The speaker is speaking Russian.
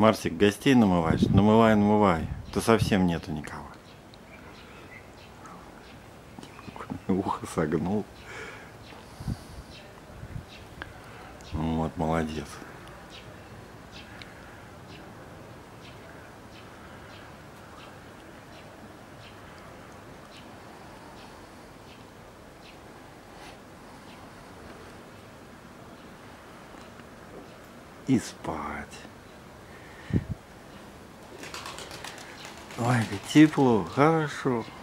Марсик, гостей намываешь? Намывай, намывай. То совсем нету никого. Ухо согнул. Вот, молодец. И спать. Ой, как тепло, хорошо.